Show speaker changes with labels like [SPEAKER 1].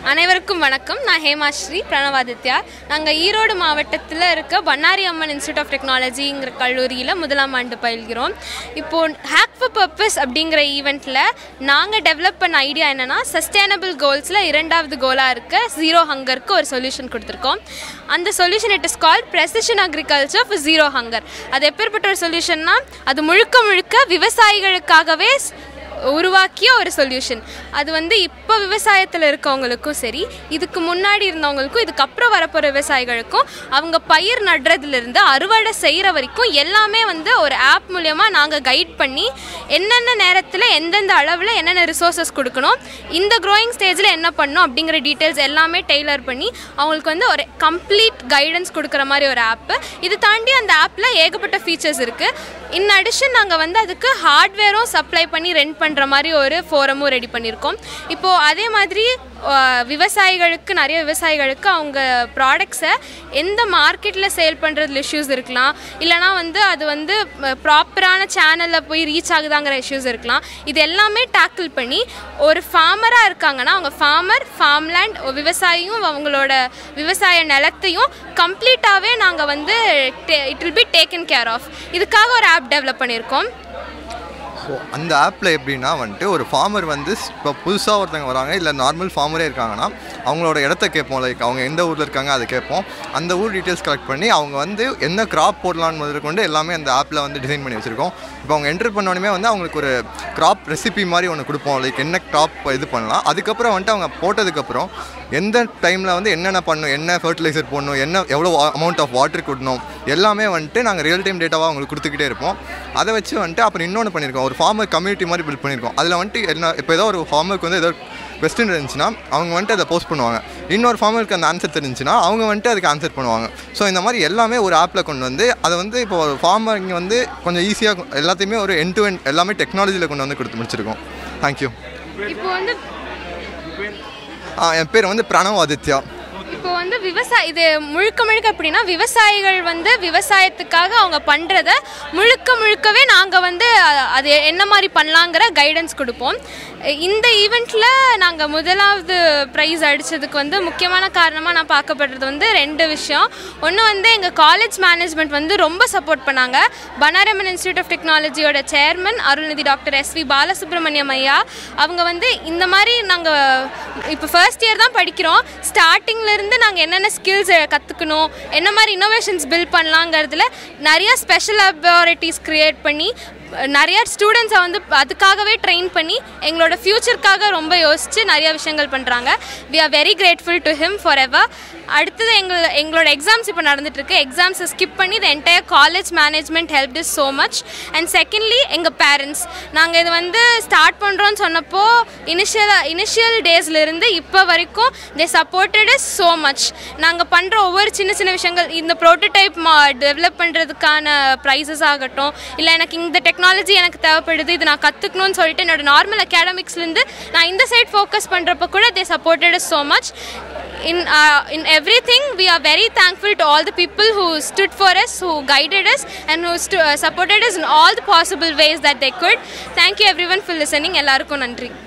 [SPEAKER 1] அனைவருக்கும் வணக்கம். நான் ஹேமாஸ்ரீ பிரணவாதித்யா. நாங்கள் ஈரோடு மாவட்டத்தில் இருக்க பண்ணாரி அம்மன் இன்ஸ்டியூட் ஆஃப் டெக்னாலஜிங்கிற கல்லூரியில் முதலாம் ஆண்டு பயில்கிறோம். இப்போது ஹேக் ஃபார் பர்பஸ் அப்படிங்கிற ஈவெண்ட்டில் நாங்கள் டெவலப் பண்ண ஐடியா என்னென்னா, சஸ்டைனபிள் கோல்ஸில் இரண்டாவது கோலாக இருக்க ஜீரோ ஹங்கருக்கு ஒரு சொல்யூஷன் கொடுத்துருக்கோம். அந்த solution it is called precision agriculture for zero hunger. அது எப்பேற்பட்ட ஒரு சொல்யூஷன்னா, அது முழுக்க முழுக்க விவசாயிகளுக்காகவே உருவாக்கிய ஒரு சொல்யூஷன். அது இப்போ விவசாயத்தில் இருக்கவங்களுக்கும் சரி, இதுக்கு முன்னாடி இருந்தவங்களுக்கும் இதுக்கப்புறம் வரப்போகிற விவசாயிகளுக்கும் அவங்க பயிர் நடுறதுலேருந்து அறுவடை செய்கிற வரைக்கும் எல்லாமே ஒரு ஆப் மூலயமா நாங்கள் கைட் பண்ணி என்னென்ன நேரத்தில் எந்தெந்த அளவில் என்னென்ன ரிசோர்ஸஸ் கொடுக்கணும், இந்த க்ரோயிங் ஸ்டேஜில் என்ன பண்ணணும் அப்படிங்கிற டீட்டெயில்ஸ் எல்லாமே டெய்லர் பண்ணி அவங்களுக்கு ஒரு கம்ப்ளீட் கைடன்ஸ் கொடுக்குற மாதிரி ஒரு ஆப்பு. இது தாண்டி அந்த ஆப்பில் ஏகப்பட்ட ஃபீச்சர்ஸ் இருக்குது. இன் அடிஷன் நாங்கள் அதுக்கு ஹார்ட்வேரும் சப்ளை பண்ணி ரெண்ட் பண்ணுற மாதிரி ஒரு ஃபோரமும் ரெடி பண்ணியிருக்கோம். இப்போது அதே மாதிரி நிறைய விவசாயிகளுக்கு அவங்க ப்ராடக்ட்ஸை எந்த மார்க்கெட்டில் சேல் பண்ணுறதுல இஷ்யூஸ் இருக்கலாம், இல்லைனா அது ப்ராப்பரான சேனலில் போய் ரீச் ஆகுதாங்கிற இஷ்யூஸ் இருக்கலாம். இது எல்லாமே டேக்கிள் பண்ணி ஒரு ஃபார்மராக இருக்காங்கன்னா அவங்க ஃபார்ம்லேண்ட் விவசாயியும் அவங்களோட விவசாய நிலத்தையும் கம்ப்ளீட்டாகவே நாங்கள் it will be taken care of. இதுக்காக ஒரு ஆப் டெவலப் பண்ணியிருக்கோம்.
[SPEAKER 2] ஸோ அந்த ஆப்பில் எப்படின்னா ஒரு ஃபார்மர் இப்போ புதுசாக ஒருத்தவங்க வராங்க, இல்லை நார்மல் ஃபார்மரே இருக்காங்கன்னா அவங்களோட இடத்த கேட்போம். லைக் அவங்க எந்த ஊரில் இருக்காங்க அதை கேட்போம். அந்த ஊர் டீட்டெயில்ஸ் கலெக்ட் பண்ணி அவங்க என்ன கிராப் போடலான்னு முதற்கொண்டு எல்லாமே அந்த ஆப்பில் டிசைன் பண்ணி வச்சுருக்கோம். இப்போ அவங்க என்டர் பண்ணோடனே அவங்களுக்கு ஒரு கிராப் ரெசிபி மாதிரி ஒன்று கொடுப்போம். லைக் என்ன கிராப் இது பண்ணலாம். அதுக்கப்புறம் அவங்க போட்டதுக்கப்புறம் எந்த டைமில் என்னென்ன பண்ணணும், என்ன ஃபர்டிலைசர் போடணும், எவ்வளோ அமௌண்ட் ஆஃப் வாட்டர் கொடுக்கணும், எல்லாமே நாங்கள் ரியல் டைம் டேட்டாவாக அவங்களுக்கு கொடுத்துக்கிட்டே இருப்போம். அதை வச்சு அப்புறம் இன்னொன்று பண்ணியிருக்கோம், ஒரு ஃபார்மர் கம்யூனிட்டி மாதிரி பில்ட் பண்ணியிருக்கோம். அதில் என்ன இப்போ ஏதோ ஒரு ஃபார்மருக்கு ஏதோ கொஸ்டின் இருந்துச்சுன்னா அவங்க அதை போஸ்ட் பண்ணுவாங்க. இன்னொரு ஃபார்மருக்கு அந்த ஆன்சர் தெரிஞ்சுன்னா அவங்க அதுக்கு ஆன்சர் பண்ணுவாங்க. ஸோ இந்த மாதிரி எல்லாமே ஒரு ஆப்பில் கொண்டு அதை இப்போ ஒரு ஃபார்மர் இங்கே கொஞ்சம் ஈஸியாக எல்லாத்தையுமே ஒரு எண்ட் டு எண்ட் எல்லாமே டெக்னாலஜியில் கொண்டு கொடுத்து முடிச்சிருக்கோம். தேங்க்யூ.
[SPEAKER 1] இப்போ
[SPEAKER 2] என் பேர் பிரணவாதித்யா.
[SPEAKER 1] இப்போ இது முழுக்க எப்படின்னா, விவசாயிகள் விவசாயத்துக்காக அவங்க பண்ணுறத முழுக்கவே நாங்கள் அது என்ன மாதிரி பண்ணலாங்கிற கைடன்ஸ் கொடுப்போம். இந்த ஈவெண்ட்டில் நாங்கள் முதலாவது ப்ரைஸ் அடித்ததுக்கு முக்கியமான காரணமாக நான் பார்க்கப்படுறது ரெண்டு விஷயம். ஒன்று எங்கள் காலேஜ் மேனேஜ்மெண்ட் ரொம்ப சப்போர்ட் பண்ணாங்க. பண்ணாரி அம்மன் இன்ஸ்டியூட் ஆஃப் டெக்னாலஜியோட chairman Arulnidhi doctor SV Balasubramaniam ஐயா அவங்க இந்த மாதிரி நாங்கள் இப்போ ஃபர்ஸ்ட் இயர் தான் படிக்கிறோம். ஸ்டார்டிங்லேருந்து நாங்கள் என்னென்ன ஸ்கில்ஸ் கற்றுக்கணும், என்ன மாதிரி இன்னோவேஷன்ஸ் பில்ட் பண்ணலாங்கிறதுல நிறையா ஸ்பெஷல் லெபார்ட்டரிஸ் க்ரியேட் பண்ணி நிறையா ஸ்டூடெண்ட்ஸை அதுக்காகவே ட்ரெயின் பண்ணி எங்களோட ஃப்யூச்சருக்காக ரொம்ப யோசித்து நிறையா விஷயங்கள் பண்ணுறாங்க. We are very grateful to him for ever. அடுத்தது எங்களோட எக்ஸாம்ஸ் இப்போ நடந்துகிட்ருக்கு. எக்ஸாம்ஸை ஸ்கிப் பண்ணி the entire college management helped is so much. And secondly எங்கள் பேரண்ட்ஸ், நாங்கள் இது ஸ்டார்ட் பண்ணுறோன்னு சொன்னப்போ இனிஷியல் டேஸ்லேருந்து இப்போ வரைக்கும் they supported is so much. நாங்கள் பண்ணுற ஒவ்வொரு சின்ன விஷயங்கள், இந்த ப்ரோட்டோடைப் டெவலப் பண்ணுறதுக்கான ப்ரைஸஸ் ஆகட்டும், இல்லை எனக்கு இந்த டெக்னாலஜி எனக்கு தேவைப்படுது, இது நான் கற்றுக்கணும்னு சொல்லிட்டு என்னோட நார்மல் அகாடமிக்ஸ்லேருந்து நான் இந்த சைட் ஃபோக்கஸ் பண்ணுறப்ப கூட they supported is so much. In everything we are very thankful to all the people who stood for us, who guided us and who supported us in all the possible ways that they could. Thank you everyone for listening. எல்லாருக்கும் நன்றி.